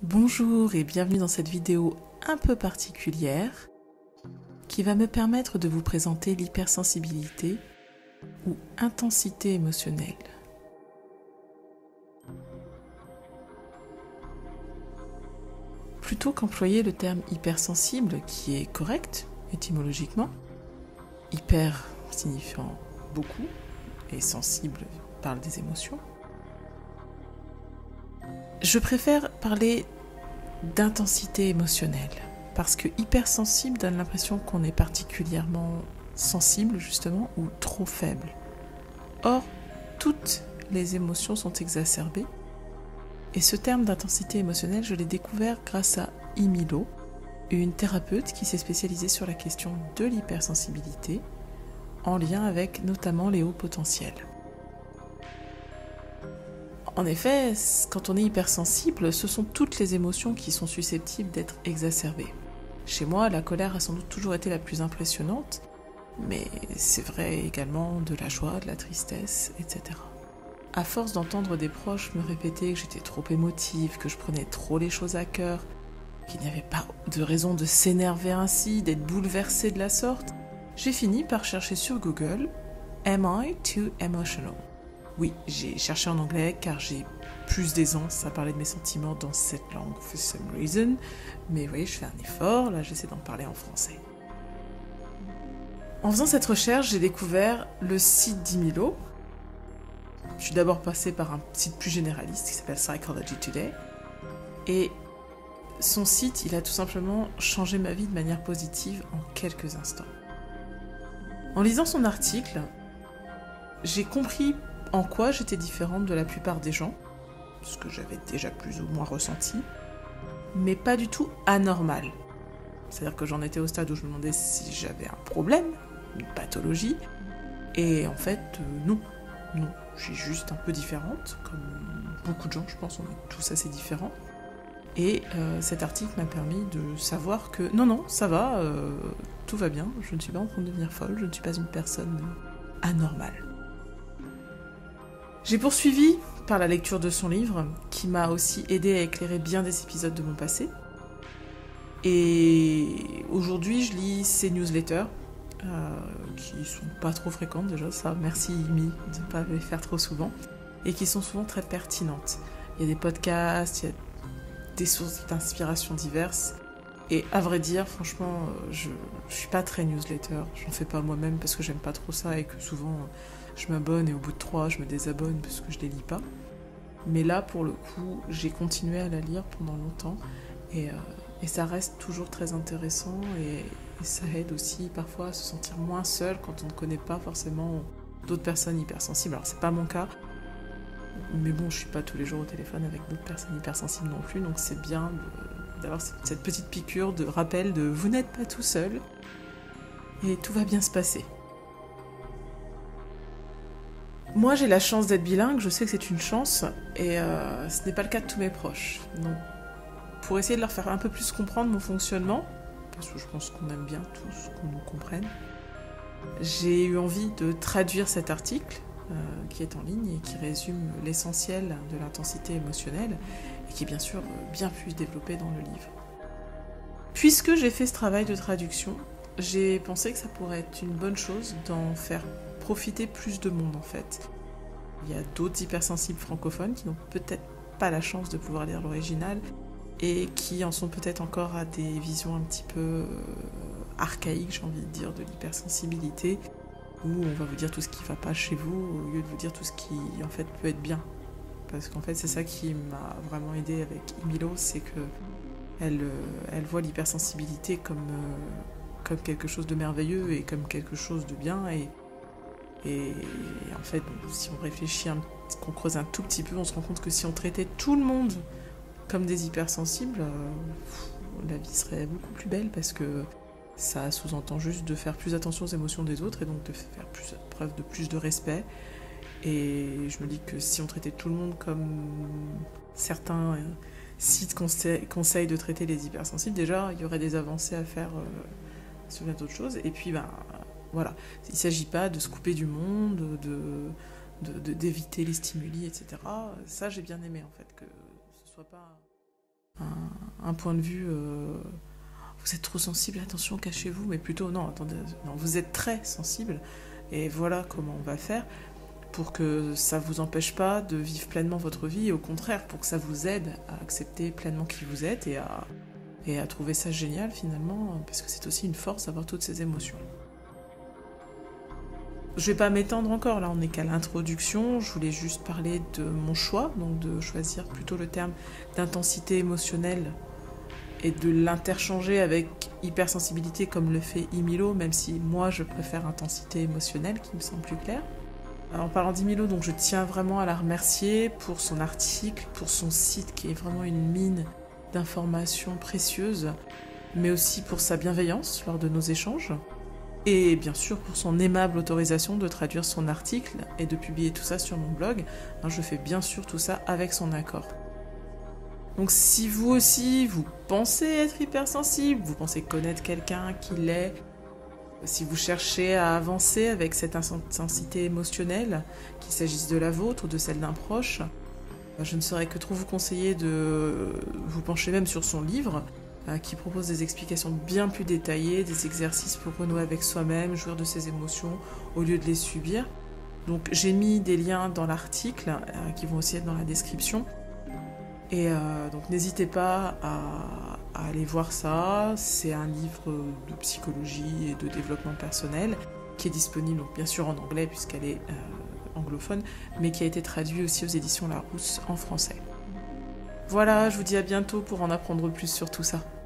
Bonjour et bienvenue dans cette vidéo un peu particulière qui va me permettre de vous présenter l'hypersensibilité ou intensité émotionnelle. Plutôt qu'employer le terme hypersensible qui est correct étymologiquement, hyper signifiant beaucoup et sensible parle des émotions, je préfère parler d'intensité émotionnelle, parce que hypersensible donne l'impression qu'on est particulièrement sensible justement ou trop faible. Or, toutes les émotions sont exacerbées, et ce terme d'intensité émotionnelle, je l'ai découvert grâce à Emilo, une thérapeute qui s'est spécialisée sur la question de l'hypersensibilité, en lien avec notamment les hauts potentiels. En effet, quand on est hypersensible, ce sont toutes les émotions qui sont susceptibles d'être exacerbées. Chez moi, la colère a sans doute toujours été la plus impressionnante, mais c'est vrai également de la joie, de la tristesse, etc. À force d'entendre des proches me répéter que j'étais trop émotive, que je prenais trop les choses à cœur, qu'il n'y avait pas de raison de s'énerver ainsi, d'être bouleversée de la sorte, j'ai fini par chercher sur Google « Am I too emotional ?» Oui, j'ai cherché en anglais car j'ai plus d'aisance à parler de mes sentiments dans cette langue for some reason, mais vous voyez, je fais un effort, là j'essaie d'en parler en français. En faisant cette recherche, j'ai découvert le site d'Emilo. Je suis d'abord passée par un site plus généraliste qui s'appelle Psychology Today, et son site, il a tout simplement changé ma vie de manière positive en quelques instants. En lisant son article, j'ai compris en quoi j'étais différente de la plupart des gens, ce que j'avais déjà plus ou moins ressenti, mais pas du tout anormal. C'est-à-dire que j'en étais au stade où je me demandais si j'avais un problème, une pathologie, et en fait, non, je suis juste un peu différente, comme beaucoup de gens, je pense, on est tous assez différents. Et cet article m'a permis de savoir que non, ça va, tout va bien, je ne suis pas en train de devenir folle, je ne suis pas une personne anormale. J'ai poursuivi par la lecture de son livre, qui m'a aussi aidé à éclairer bien des épisodes de mon passé. Et aujourd'hui, je lis ses newsletters, qui sont pas trop fréquentes déjà, ça, merci Imi de ne pas les faire trop souvent, et qui sont souvent très pertinentes. Il y a des podcasts, il y a des sources d'inspiration diverses, et à vrai dire, franchement, je suis pas très newsletter, j'en fais pas moi-même parce que j'aime pas trop ça et que souvent je m'abonne et au bout de 3 je me désabonne parce que je les lis pas. Mais là, pour le coup, j'ai continué à la lire pendant longtemps et ça reste toujours très intéressant et ça aide aussi parfois à se sentir moins seul quand on ne connaît pas forcément d'autres personnes hypersensibles. Alors c'est pas mon cas, mais bon, je suis pas tous les jours au téléphone avec d'autres personnes hypersensibles non plus, donc c'est bien d'avoir cette petite piqûre de rappel de vous n'êtes pas tout seul et tout va bien se passer. Moi, j'ai la chance d'être bilingue, je sais que c'est une chance, et ce n'est pas le cas de tous mes proches. Donc, pour essayer de leur faire un peu plus comprendre mon fonctionnement, parce que je pense qu'on aime bien tous qu'on nous comprenne, j'ai eu envie de traduire cet article, qui est en ligne et qui résume l'essentiel de l'intensité émotionnelle, et qui est bien sûr bien plus développé dans le livre. Puisque j'ai fait ce travail de traduction, j'ai pensé que ça pourrait être une bonne chose d'en faire profiter plus de monde en fait. Il y a d'autres hypersensibles francophones qui n'ont peut-être pas la chance de pouvoir lire l'original et qui en sont peut-être encore à des visions un petit peu archaïques, j'ai envie de dire, de l'hypersensibilité, où on va vous dire tout ce qui ne va pas chez vous au lieu de vous dire tout ce qui en fait peut être bien. Parce qu'en fait c'est ça qui m'a vraiment aidée avec Emilo, c'est que elle voit l'hypersensibilité comme quelque chose de merveilleux et comme quelque chose de bien et en fait, si on réfléchit, qu'on creuse un tout petit peu, on se rend compte que si on traitait tout le monde comme des hypersensibles, la vie serait beaucoup plus belle parce que ça sous-entend juste de faire plus attention aux émotions des autres et donc de faire preuve de plus de respect. Et je me dis que si on traitait tout le monde comme certains sites conseillent de traiter les hypersensibles, déjà il y aurait des avancées à faire sur d'autres choses. Et puis voilà, il ne s'agit pas de se couper du monde, d'éviter les stimuli, etc. Ça, j'ai bien aimé, en fait, que ce soit pas un point de vue vous êtes trop sensible, attention, cachez-vous, mais plutôt non, attendez, non, vous êtes très sensible, et voilà comment on va faire pour que ça ne vous empêche pas de vivre pleinement votre vie, et au contraire, pour que ça vous aide à accepter pleinement qui vous êtes et à trouver ça génial finalement, parce que c'est aussi une force d'avoir toutes ces émotions. Je vais pas m'étendre encore, là on n'est qu'à l'introduction, je voulais juste parler de mon choix, donc de choisir plutôt le terme d'intensité émotionnelle et de l'interchanger avec hypersensibilité comme le fait Imilo, même si moi je préfère intensité émotionnelle qui me semble plus clair. En parlant d'Imilo, donc je tiens vraiment à la remercier pour son article, pour son site qui est vraiment une mine d'informations précieuses, mais aussi pour sa bienveillance lors de nos échanges, et bien sûr pour son aimable autorisation de traduire son article et de publier tout ça sur mon blog. Je fais bien sûr tout ça avec son accord. Donc si vous aussi, vous pensez être hypersensible, vous pensez connaître quelqu'un qui l'est, si vous cherchez à avancer avec cette intensité émotionnelle, qu'il s'agisse de la vôtre ou de celle d'un proche, je ne saurais que trop vous conseiller de vous pencher même sur son livre, qui propose des explications bien plus détaillées, des exercices pour renouer avec soi-même, jouir de ses émotions au lieu de les subir. Donc j'ai mis des liens dans l'article, qui vont aussi être dans la description. Et donc n'hésitez pas à aller voir ça. C'est un livre de psychologie et de développement personnel qui est disponible donc bien sûr en anglais puisqu'elle est anglophone, mais qui a été traduit aussi aux éditions Larousse en français. Voilà, je vous dis à bientôt pour en apprendre plus sur tout ça.